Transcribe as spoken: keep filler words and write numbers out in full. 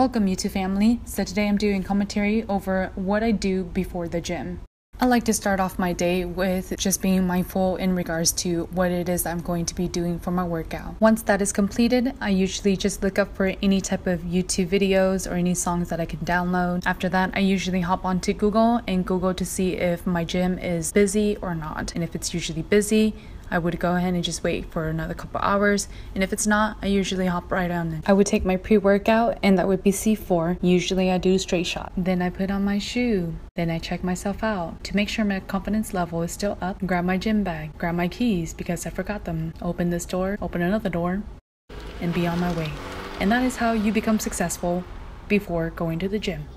Welcome YouTube family. So today I'm doing commentary over what I do before the gym. I like to start off my day with just being mindful in regards to what it is I'm going to be doing for my workout. Once that is completed, I usually just look up for any type of YouTube videos or any songs that I can download. After that, I usually hop onto Google and Google to see if my gym is busy or not. And if it's usually busy, I would go ahead and just wait for another couple hours, and if it's not, I usually hop right on it. I would take my pre-workout, and that would be C four. Usually I do straight shot. Then I put on my shoe. Then I check myself out to make sure my confidence level is still up. Grab my gym bag, grab my keys because I forgot them. Open this door, open another door, and be on my way. And that is how you become successful before going to the gym.